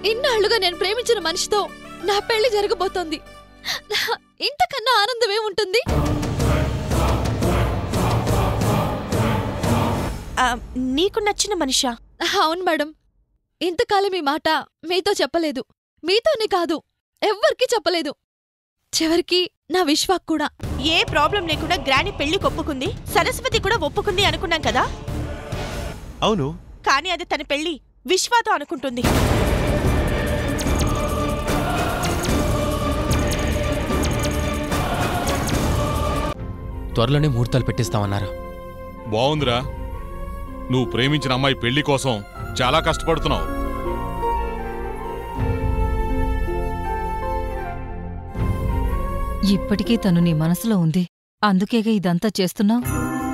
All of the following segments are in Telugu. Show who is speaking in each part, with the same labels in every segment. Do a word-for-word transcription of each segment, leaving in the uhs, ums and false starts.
Speaker 1: ఇన్నాళ్లుగా నేను ప్రేమించిన మనిషితో నా పెళ్లి జరగబోతోంది. ఇంతకన్నా ఆనందమే ఉంటుంది?
Speaker 2: నీకు నచ్చిన మనిషా?
Speaker 1: అవును మేడం. ఇంతకాలం ఈ మాట మీతో చెప్పలేదు. మీతోనే కాదు, ఎవ్వరికీ చెప్పలేదు. చివరికి నా విశ్వాక్ కూడా.
Speaker 2: ఏ ప్రాబ్లం లేకుండా గ్రాని పెళ్లికి ఒప్పుకుంది, సరస్వతి కూడా ఒప్పుకుంది అనుకున్నాం కదా.
Speaker 3: అవును,
Speaker 2: కానీ అది తన పెళ్లి విశ్వాతో అనుకుంటుంది.
Speaker 4: త్వరలోనే ముహూర్తాలు పెట్టిస్తామన్నారు.
Speaker 5: బావుందిరా, నువ్వు ప్రేమించిన అమ్మాయి పెళ్లి కోసం చాలా కష్టపడుతున్నావు.
Speaker 6: ఇప్పటికీ తను నీ మనసులో ఉంది, అందుకేగా ఇదంతా చేస్తున్నావు.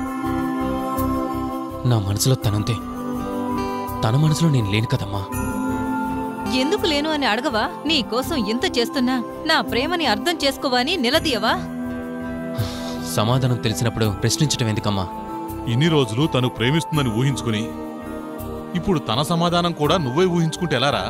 Speaker 4: నా మనసులో తనుంది, తన మనసులో నేను లేను కదమ్మా.
Speaker 6: ఎందుకు లేను అని అడగవా? నీకోసం ఇంత చేస్తున్నా నా ప్రేమని అర్థం చేసుకోవని నిలదీయవా?
Speaker 4: సమాధానం తెలిసినప్పుడు ప్రశ్నించటం ఎందుకమ్మా?
Speaker 5: ఇన్ని రోజులు తను ప్రేమిస్తుందని ఊహించుకుని ఇప్పుడు తన సమాధానం కూడా నువ్వే ఊహించుకుంటే ఎలారా?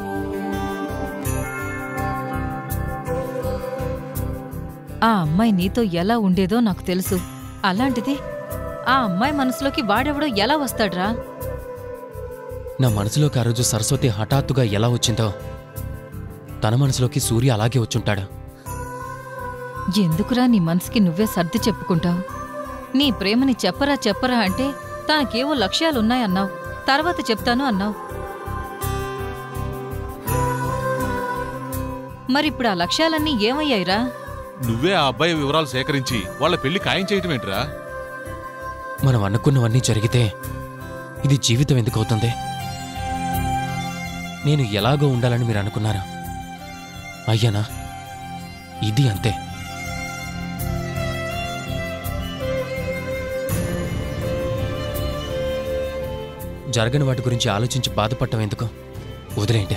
Speaker 6: ఆ అమ్మాయి నీతో ఎలా ఉండేదో నాకు తెలుసు. అలాంటిది ఆ అమ్మాయి మనసులోకి వాడెవడో ఎలా వస్తాడ్రా?
Speaker 4: నా మనసులోకి ఆ రోజు సరస్వతి హఠాత్తుగా ఎలా వచ్చిందో తన మనసులోకి సూర్య అలాగే వచ్చుంటాడు.
Speaker 6: ఎందుకురా నీ మనసుకి నువ్వే సర్ది చెప్పుకుంటావు? నీ ప్రేమని చెప్పరా చెప్పరా అంటే తనకేవో లక్ష్యాలున్నాయన్నావు, తర్వాత చెప్తాను అన్నావు. మరిప్పుడు ఆ లక్ష్యాలన్నీ ఏమయ్యాయిరా?
Speaker 5: నువ్వే ఆ అబ్బాయి వివరాలు సేకరించి వాళ్ళ పెళ్లి ఖాయం చేయటం ఏంట్రా?
Speaker 4: మనం అనుకున్నవన్నీ జరిగితే ఇది జీవితం ఎందుకవుతుంది? నేను ఎలాగో ఉండాలని మీరు అనుకున్నారా? అయ్యానా? ఇది అంతే. జరగని వాటి గురించి ఆలోచించి బాధపడటం ఎందుకు? వదిలేంటే.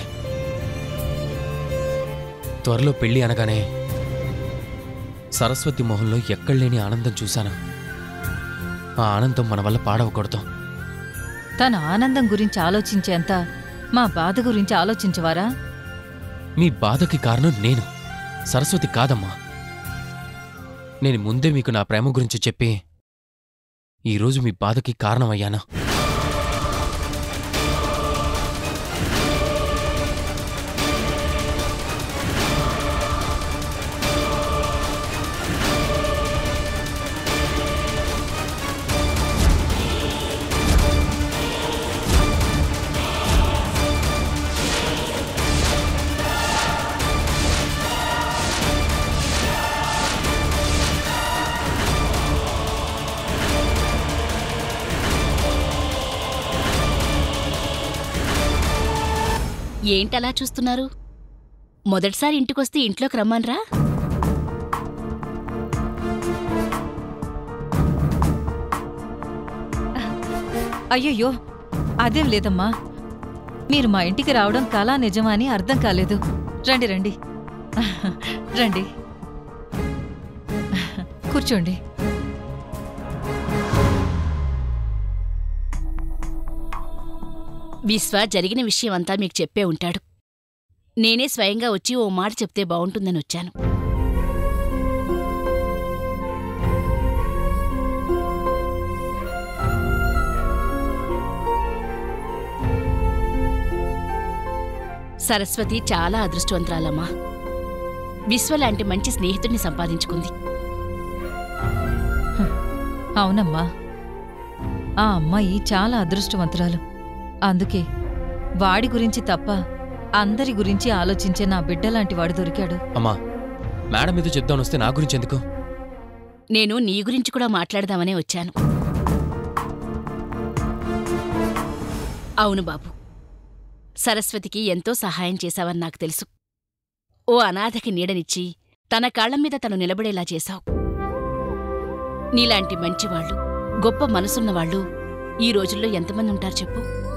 Speaker 4: త్వరలో పెళ్లి అనగానే సరస్వతి మొహంలో ఎక్కడలేని ఆనందం చూశాను. ఆ ఆనందం మన వల్ల పాడవకూడదు.
Speaker 6: తన ఆనందం గురించి ఆలోచించేంత మా బాధ గురించి ఆలోచించవారా?
Speaker 4: మీ బాధకి కారణం నేను, సరస్వతి కాదమ్మా. నేను ముందే మీకు నా ప్రేమ గురించి చెప్పి ఈరోజు మీ బాధకి కారణమయ్యానా?
Speaker 7: ఏంటలా చూస్తున్నారు? మొదటిసారి ఇంటికొస్తే ఇంట్లోకి రమ్మన్రా?
Speaker 6: అయ్యయ్యో, అదేం లేదమ్మా. మీరు మా ఇంటికి రావడం కళా నిజమా అని అర్థం కాలేదు. రండి రండి రండి, కూర్చోండి.
Speaker 7: విశ్వ జరిగిన విషయమంతా మీకు చెప్పే ఉంటాడు. నేనే స్వయంగా వచ్చి ఓ మాట చెప్తే బావుంటుందని వచ్చాను. సరస్వతి చాలా అదృష్టవంతురాలమ్మా. విశ్వలాంటి మంచి స్నేహితుడిని సంపాదించుకుంది.
Speaker 6: అవునమ్మా, ఆ అమ్మాయి చాలా అదృష్టవంతురాలు. అందుకే వాడి గురించి తప్ప అందరి గురించి ఆలోచించే నా బిడ్డలాంటి వాడు దొరికాడు.
Speaker 4: అమ్మా, మేడం మీద చెప్దామనొస్తే నా గురించి ఎందుకు?
Speaker 7: నేను నీ గురించి కూడా మాట్లాడదామనే వచ్చాను. అవును బాబు, సరస్వతికి ఎంతో సహాయం చేశావని నాకు తెలుసు. ఓ అనాథకి నీడనిచ్చి తన కాళ్లమీద తను నిలబడేలా చేశావు. నీలాంటి మంచివాళ్లు, గొప్ప మనసున్నవాళ్లు ఈ రోజుల్లో ఎంతమంది ఉంటారు చెప్పు?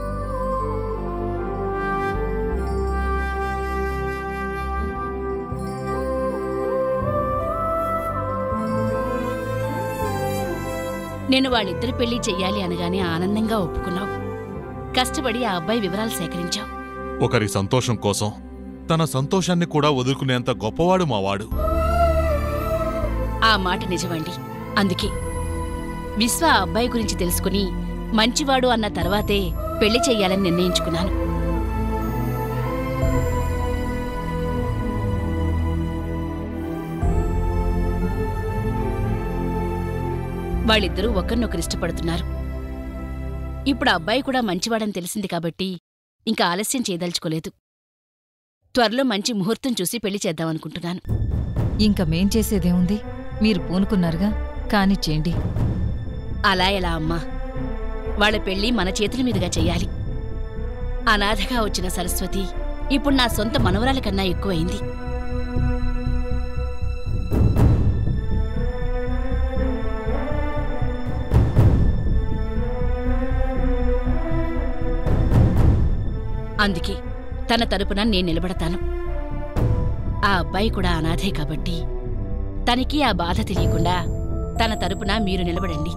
Speaker 7: నేను వాళ్ళిద్దరి పెళ్లి చెయ్యాలి అనగానే ఆనందంగా ఒప్పుకున్నావు. కష్టపడి ఆ అబ్బాయి వివరాలు సేకరించావు.
Speaker 5: ఒకరి సంతోషం కోసం తన సంతోషాన్ని కూడా వదులుకునేంత గొప్పవాడు మావాడు.
Speaker 7: ఆ మాట నిజమండి. అందుకే విశ్వ ఆ అబ్బాయి గురించి తెలుసుకుని మంచివాడు అన్న తర్వాతే పెళ్లి చెయ్యాలని నిర్ణయించుకున్నాను. వాళ్ళిద్దరూ ఒకరినొకరు ఇష్టపడుతున్నారు. ఇప్పుడు ఆ అబ్బాయి కూడా మంచివాడని తెలిసింది కాబట్టి ఇంకా ఆలస్యం చేయదలుచుకోలేదు. త్వరలో మంచి ముహూర్తం చూసి పెళ్లి చేద్దామనుకుంటున్నాను.
Speaker 6: ఇంక మేం చేసేదేముంది? మీరు పూనుకున్నారుగా, కానిచ్చేయండి.
Speaker 7: అలా ఎలా అమ్మా? వాళ్ల పెళ్లి మన చేతుల మీదుగా చెయ్యాలి. అనాథగా వచ్చిన సరస్వతి ఇప్పుడు నా సొంత మనవరాల కన్నా ఎక్కువైంది. అందుకే తన తరపున నేను నిలబడతాను. ఆ అబ్బాయి కూడా అనాథే కాబట్టి తనకి ఆ బాధ తెలియకుండా తన తరపున మీరు నిలబడండి.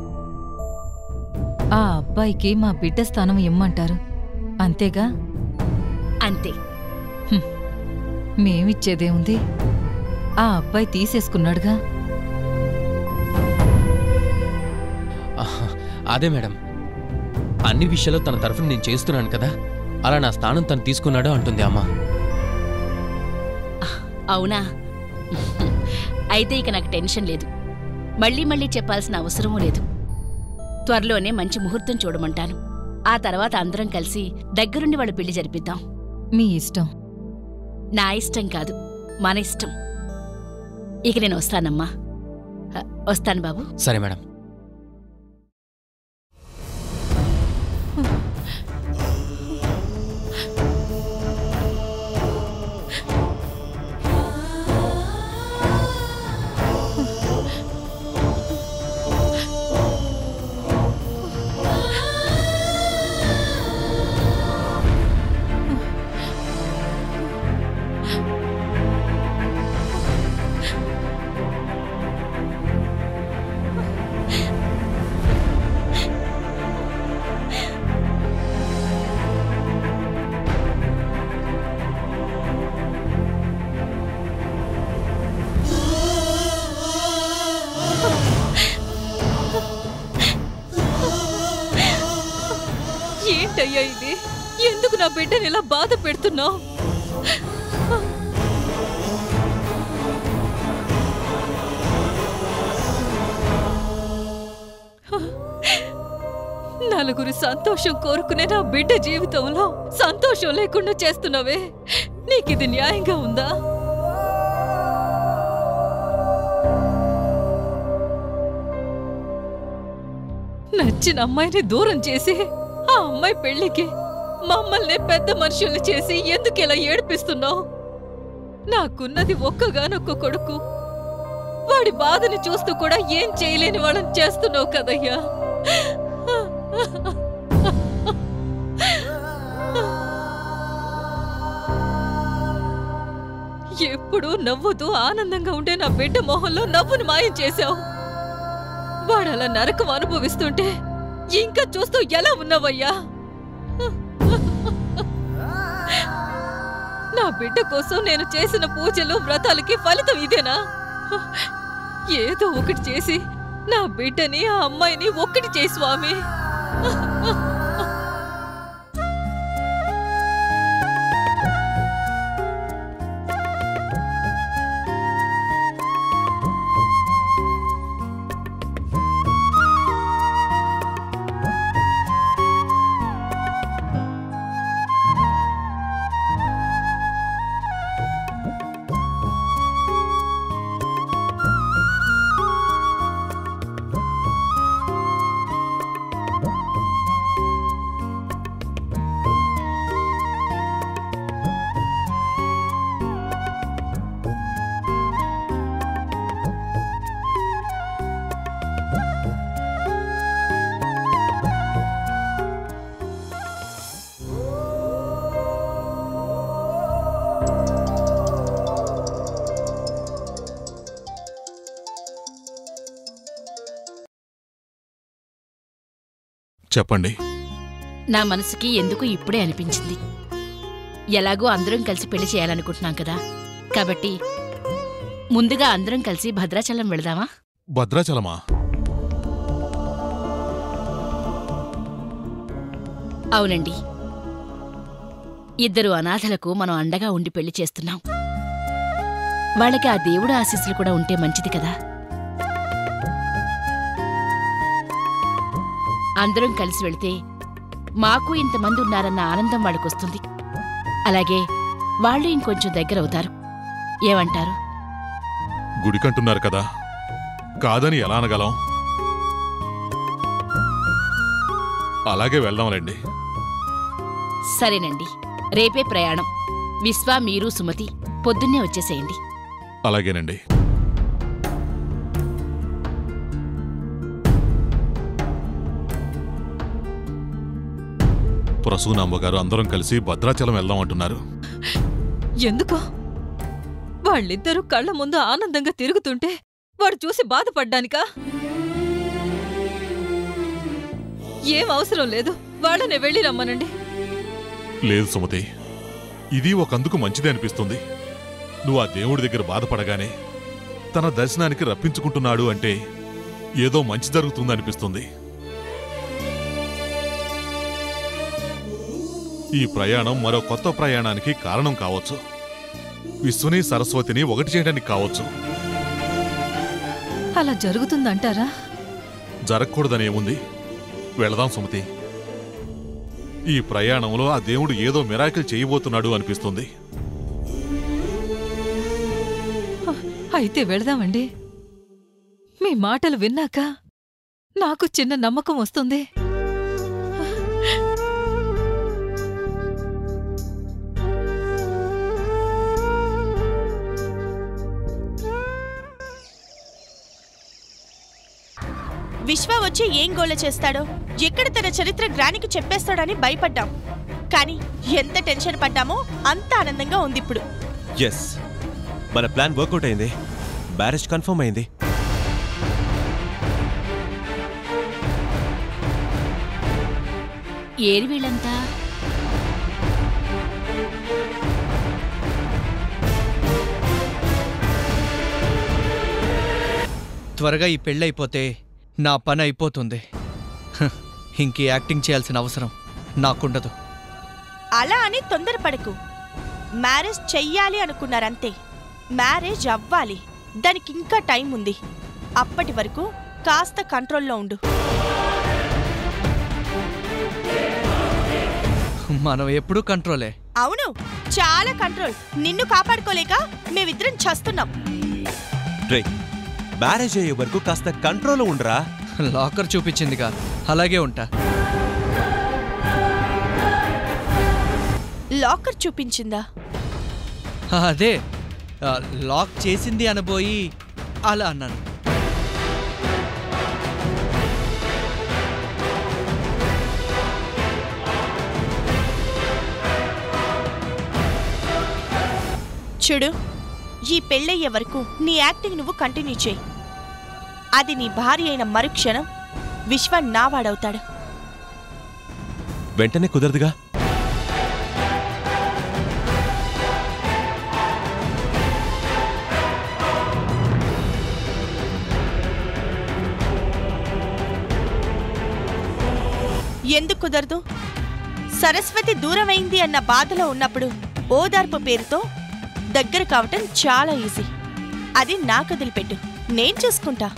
Speaker 6: ఆ అబ్బాయికి మా బిడ్డ స్థానం ఇమ్మంటారు, అంతేగా?
Speaker 7: అంతే.
Speaker 6: మేమిచ్చేదేముంది? ఆ అబ్బాయి తీసేసుకున్నాడుగా.
Speaker 4: అదే మేడం, అన్ని విషయాల్లో తన తరఫున నేను చేస్తున్నాను కదా, అలా నా స్థానం తను తీసుకున్నాడు అంటుంది అమ్మా.
Speaker 7: అవునా? అయితే ఇక నాకు టెన్షన్ లేదు. మళ్ళీ మళ్ళీ చెప్పాల్సిన అవసరమూ లేదు. త్వరలోనే మంచి ముహూర్తం చూడమంటాను. ఆ తర్వాత అందరం కలిసి దగ్గరుండి వాళ్ళ పెళ్లి జరిపిద్దాం.
Speaker 6: మీ ఇష్టం.
Speaker 7: నా ఇష్టం కాదు, మన ఇష్టం. ఇక నేను వస్తానమ్మా. వస్తాను బాబు.
Speaker 4: సరే మేడం.
Speaker 1: ఏంటయ్యా ఇది? ఎందుకు నా బిడ్డని ఇలా బాధ పెడుతున్నావు? నలుగురి సంతోషం కోరుకునే నా బిడ్డ జీవితంలో సంతోషం లేకుండా చేస్తున్నావే, నీకిది న్యాయంగా ఉందా? నచ్చిన అమ్మాయిని దూరం చేసి ఆ అమ్మాయి పెళ్లికి మమ్మల్ని పెద్ద మనుషుల్ని చేసి ఎందుకు ఇలా ఏడిపిస్తున్నావు? నాకున్నది ఒక్కగానొక్క కొడుకు. వాడి బాధని చూస్తూ కూడా ఏం చేయలేని వాళ్ళని చేస్తున్నావు కదయ్యా. ఎప్పుడూ నవ్వుతూ ఆనందంగా ఉండే నా బిడ్డ మొహంలో నవ్వును మాయం చేశావు. వాడలా నరకం అనుభవిస్తుంటే ఇంకా చూస్తూ ఎలా ఉన్నావయ్యా? నా బిడ్డ కోసం నేను చేసిన పూజలు వ్రతాలకి ఫలితం ఇదేనా? ఏదో ఒకటి చేసి నా బిడ్డని ఆ అమ్మాయిని ఒక్కటి చేయి స్వామి.
Speaker 5: చెప్పండి.
Speaker 7: నా మనసుకి ఎందుకు ఇప్పుడే అనిపించింది. ఎలాగో అందరం కలిసి పెళ్లి చేయాలనుకుంటున్నాం కదా, కాబట్టి ముందుగా అందరం కలిసి భద్రాచలం వెళదామా?
Speaker 5: భద్రాచలమా?
Speaker 7: అవునండి. ఇద్దరు అనాథలకు మనం అండగా ఉండి పెళ్లి చేస్తున్నాం. వాళ్ళకి ఆ దేవుడు ఆశీస్సులు కూడా ఉంటే మంచిది కదా. అందరం కలిసి వెళితే మాకు ఇంతమంది ఉన్నారన్న ఆనందం వాళ్ళకొస్తుంది. అలాగే వాళ్ళు ఇంకొంచెం దగ్గరవుతారు. ఏమంటారు?
Speaker 5: గుడికంటున్నారు కదా, కాదని ఎలా అనగలం? అలాగే వెళ్దాంలేండి.
Speaker 7: సరేనండి, రేపే ప్రయాణం. విశ్వ, మీరు, సుమతి పొద్దున్నే వచ్చేసేయండి.
Speaker 5: అలాగేనండి. ప్రసూనాంబగారు అందరం కలిసి భద్రాచలం వెళ్దామంటున్నారు.
Speaker 1: ఎందుకో? వాళ్ళిద్దరూ కళ్ల ముందు ఆనందంగా తిరుగుతుంటే వాడు చూసి బాధపడ్డానికా? ఏం అవసరం లేదు, వాళ్ళనే వెళ్ళి రమ్మనండి.
Speaker 5: లేదు సుమతి, ఇది ఒకందుకు మంచిదే అనిపిస్తుంది. నువ్వు ఆ దేవుడి దగ్గర బాధపడగానే తన దర్శనానికి రప్పించుకుంటున్నాడు అంటే ఏదో మంచి జరుగుతుందనిపిస్తుంది. ఈ ప్రయాణం మరో కొత్త ప్రయాణానికి కారణం కావచ్చు. విశ్వని, సరస్వతిని ఒకటి చేయడానికి కావచ్చు.
Speaker 1: అలా జరుగుతుందంటారా?
Speaker 5: జరగకూడదనేముంది? వెళదాం సుమతి. ఈ ప్రయాణంలో ఆ దేవుడు ఏదో మిరాకిల్ చేయబోతున్నాడు అనిపిస్తుంది.
Speaker 1: అయితే వెళదామండి. మీ మాటలు విన్నాక నాకు చిన్న నమ్మకం వస్తుంది.
Speaker 2: విశ్వ వచ్చి ఏం గోల చేస్తాడో, ఎక్కడ తన చరిత్ర గ్రానికి చెప్పేస్తాడని భయపడ్డాం. కానీ ఎంత టెన్షన్ పడ్డామో అంత ఆనందంగా ఉంది ఇప్పుడు.
Speaker 3: ఎస్, మన ప్లాన్ వర్కౌట్ అయింది. మ్యారేజ్ కన్ఫర్మ్ అయింది.
Speaker 7: ఏరి వీళ్ళంతా?
Speaker 8: త్వరగా ఈ పెళ్ళైపోతే నా పని అయిపోతుంది. హ్, ఇంకీ యాక్టింగ్ చేయాల్సిన అవసరం నాకుండదు.
Speaker 2: అలా అని తొందరపడకు. మ్యారేజ్ చెయ్యాలి అనుకున్నారంతే. మ్యారేజ్ అవ్వాలి. దానికి ఇంకా టైం ఉంది. అప్పటి వరకు కాస్త కంట్రోల్లో ఉండు.
Speaker 8: మనం ఎప్పుడూ కంట్రోలే.
Speaker 2: అవును, చాలా కంట్రోల్. నిన్ను కాపాడుకోలేక మేమిద్దరం చస్తున్నాం.
Speaker 3: రే, మ్యారేజ్ అయ్యే వరకు కాస్త కంట్రోల్ ఉండరా.
Speaker 8: లాకర్ చూపించిందిగా, అలాగే ఉంటా.
Speaker 2: లాకర్ చూపించిందా?
Speaker 8: అదే ఆ, లాక్ చేసింది అనబోయి అలా అన్నాను.
Speaker 2: చూడు, ఈ పెళ్ళయ్యే వరకు నీ యాక్టింగ్ నువ్వు కంటిన్యూ చేయి. అది నీ భార్య అయిన మరుక్షణం విశ్వ నావాడవుతాడు.
Speaker 3: వెంటనే కుదరదుగా.
Speaker 2: ఎందుకు కుదరదు? సరస్వతి దూరమైంది అన్న బాధలో ఉన్నప్పుడు ఓదార్పు పేరుతో దగ్గర కావటం చాలా ఈజీ. అది నాకు వదిలిపెట్టు, నేను చూసుకుంటా.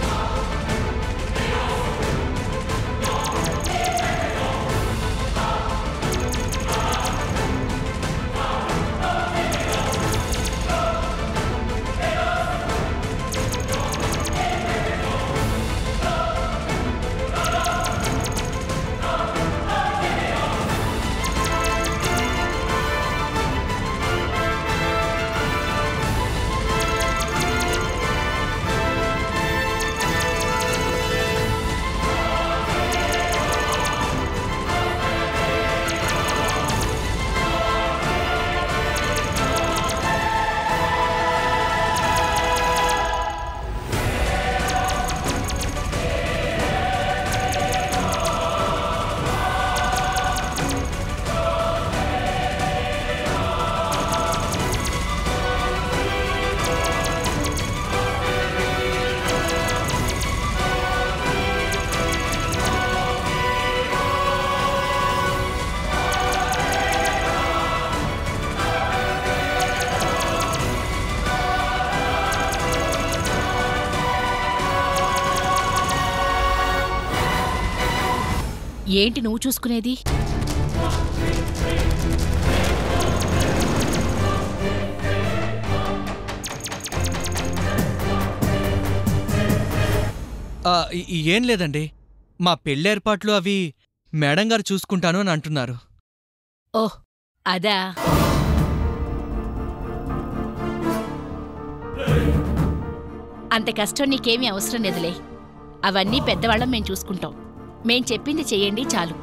Speaker 7: ఏంటి నువ్వు చూసుకునేది?
Speaker 8: ఆ, ఈ- ఈ ఏం లేదండి. మా పెళ్లి ఏర్పాట్లు అవి మేడం గారు చూసుకుంటాను అని అంటున్నారు.
Speaker 7: ఓహ్ అదా. అంత కష్టం నీకేమీ అవసరం లేదులే. అవన్నీ పెద్దవాళ్ళం మేం చూసుకుంటాం. మేం చెప్పింది చెయ్యండి చాలు.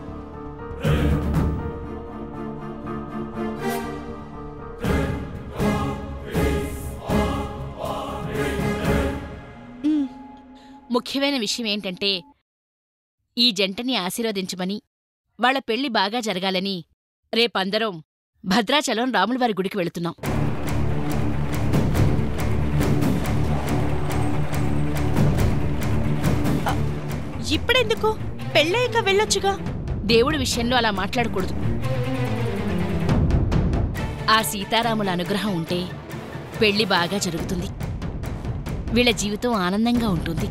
Speaker 7: ముఖ్యమైన విషయం ఏంటంటే ఈ జంటని ఆశీర్వదించమని, వాళ్ల పెళ్లి బాగా జరగాలని రేపందరం భద్రాచలం రాములవారి గుడికి వెళుతున్నాం.
Speaker 2: ఇప్పుడెందుకు? పెళ్ళయ్యాక వెళ్ళొచ్చుగా.
Speaker 7: దేవుడి విషయంలో అలా మాట్లాడకూడదు. ఆ సీతారాముల అనుగ్రహం ఉంటే పెళ్లి బాగా జరుగుతుంది. వీళ్ళ జీవితం ఆనందంగా ఉంటుంది.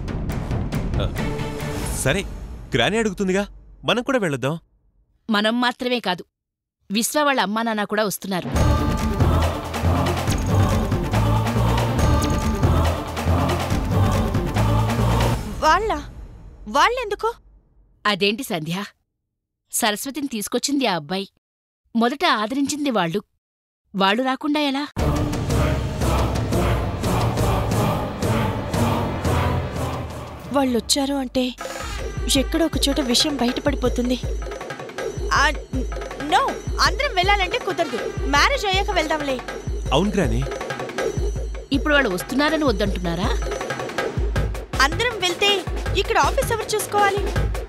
Speaker 3: సరే, గ్రాని అడుగుతుందిగా, మనం కూడా వెళ్ళొద్దాం.
Speaker 7: మనం మాత్రమే కాదు, విశ్వ వాళ్ళ అమ్మా నాన్న కూడా వస్తున్నారు.
Speaker 2: వాళ్ళ వాళ్ళెందుకు?
Speaker 7: అదేంటి సంధ్య, సరస్వతిని తీసుకొచ్చింది ఆ అబ్బాయి. మొదట ఆదరించింది వాళ్ళు. వాళ్ళు రాకుండా ఎలా?
Speaker 2: వాళ్ళొచ్చారు అంటే ఎక్కడో ఒక చోట విషయం బయటపడిపోతుంది. ఆ, నో, అందరం వెళ్ళాలంటే కుదరదు. మ్యారేజ్ అయ్యాక వెళ్దాంలే.
Speaker 3: అవును గ్రాని.
Speaker 7: ఇప్పుడు వాళ్ళు వస్తున్నారని వద్దంటున్నారా?
Speaker 2: అందరం వెళ్తే ఇక్కడ ఆఫీస్ ఎవరు చూసుకోవాలి?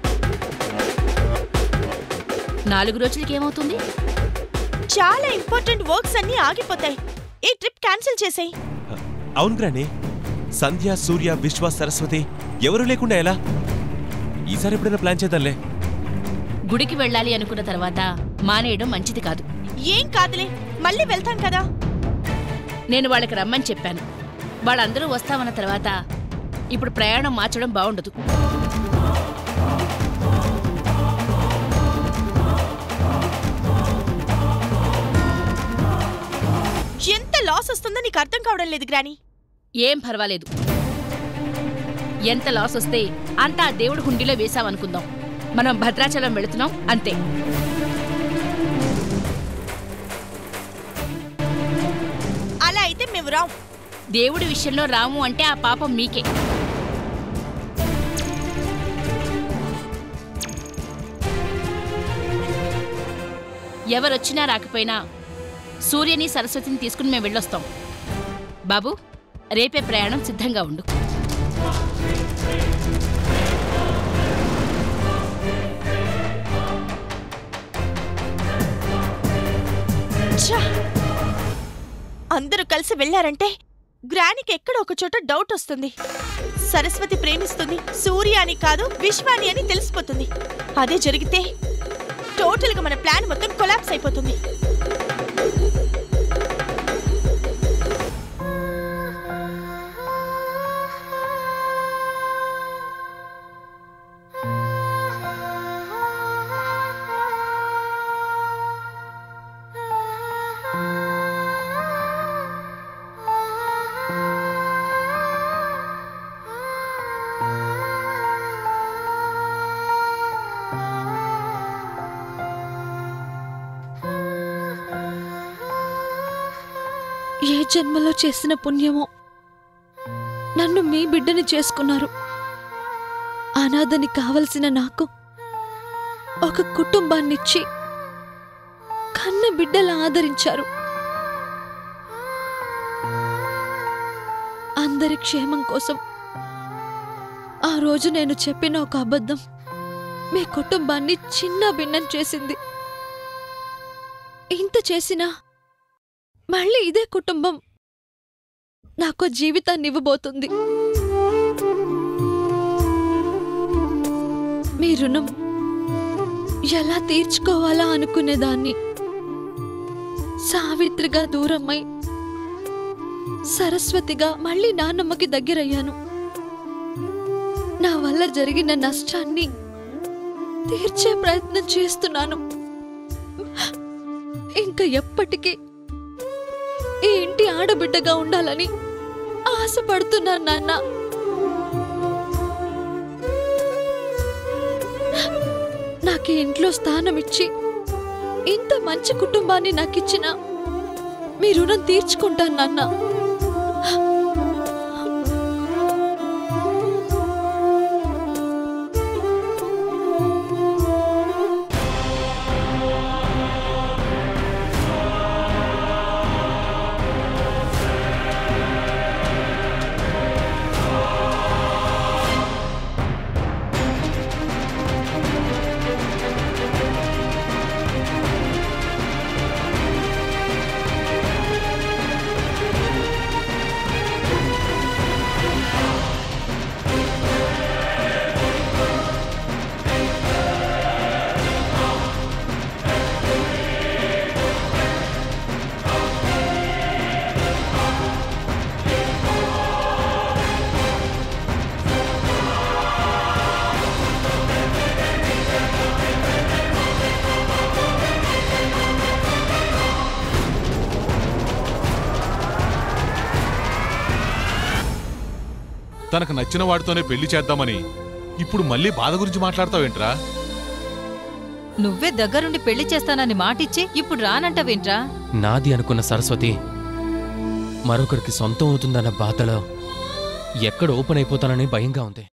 Speaker 7: నాలుగు రోజులకేమవుతుంది?
Speaker 2: చాలా ఇంపార్టెంట్ వర్క్స్ అన్నీ ఆగిపోతాయి. ఈ ట్రిప్ క్యాన్సిల్ చేసేయ్.
Speaker 3: అవును గ్రాని. సంధ్య, సూర్య, విశ్వ, సరస్వతి ఎవరూ లేకుండా ఎలా? ఈసారి ఎప్పుడైనా ప్లాన్ చేద్దాంలే.
Speaker 7: గుడికి వెళ్ళాలి అనుకున్న తర్వాత మానేయడం మంచిది కాదు.
Speaker 2: ఏం కాదులే, మళ్ళీ వెళ్తాం కదా.
Speaker 7: నేను వాళ్ళకి రమ్మని చెప్పాను. వాళ్ళందరూ వస్తామన్న తర్వాత ఇప్పుడు ప్రయాణం మార్చడం బావుండదు.
Speaker 2: ఎంత లాస్ వస్తుందో నీకు అర్థం కావడం లేదు గ్రాని.
Speaker 7: ఏం పర్వాలేదు. ఎంత లాస్ వస్తే అంతా ఆ దేవుడి హుండీలో వేశామనుకుందాం. మనం భద్రాచలం వెళుతున్నాం అంతే.
Speaker 2: అలా అయితే మేము రాం.
Speaker 7: దేవుడి విషయంలో రాము అంటే ఆ పాపం మీకే. ఎవరొచ్చినా రాకపోయినా సూర్యని, సరస్వతిని తీసుకుని మేము వెళ్ళొస్తాం. బాబు, రేపే ప్రయాణం సిద్ధంగా ఉండు.
Speaker 2: ఛ! అందరూ కలిసి వెళ్లారంటే గ్రానికి ఎక్కడో ఒక చోట డౌట్ వస్తుంది. సరస్వతి ప్రేమిస్తుంది సూర్య అని కాదు, విశ్వాని అని తెలిసిపోతుంది. అదే జరిగితే టోటల్ గా మన ప్లాన్ మొత్తం కొలాప్స్ అయిపోతుంది.
Speaker 9: ఏ జన్మలో చేసిన పుణ్యమో నన్ను మీ బిడ్డని చేసుకున్నారు. అనాథని కావలసిన నాకు ఒక కుటుంబాన్నిచ్చి కన్న బిడ్డలా ఆదరించారు. అందరి క్షేమం కోసం ఆ రోజు నేను చెప్పిన ఒక అబద్ధం మీ కుటుంబాన్ని చిన్న భిన్నం చేసింది. ఇంత చేసినా మళ్ళీ ఇదే కుటుంబం నాకు జీవితాన్ని ఇవ్వబోతుంది. మీ రుణం ఎలా తీర్చుకోవాలా అనుకునేదాన్ని. సావిత్రిగా దూరమై సరస్వతిగా మళ్ళీ నాన్నమ్మకి దగ్గరయ్యాను. నా వల్ల జరిగిన నష్టాన్ని తీర్చే ప్రయత్నం చేస్తున్నాను. ఇంకా ఎప్పటికీ ఈ ఇంటి ఆడబిడ్డగా ఉండాలని ఆశపడుతున్నాను నాన్న. నాకు ఈ ఇంట్లో స్థానం ఇచ్చి ఇంత మంచి కుటుంబాన్ని నాకిచ్చిన మీ రుణం తీర్చుకుంటాను నాన్న.
Speaker 5: తనకు నచ్చిన వాడితోనే పెళ్లి చేద్దామని ఇప్పుడు మళ్ళీ బాధ గురించి మాట్లాడతావేంట్రా?
Speaker 6: నువ్వే దగ్గరుండి పెళ్లి చేస్తానని మాటిచ్చి ఇప్పుడు రానంటావేంట్రా?
Speaker 4: నాది అనుకున్న సరస్వతి మరొకరికి సొంతం అవుతుందన్న బాధలో ఎక్కడ ఓపెన్ అయిపోతానని భయంగా ఉంది.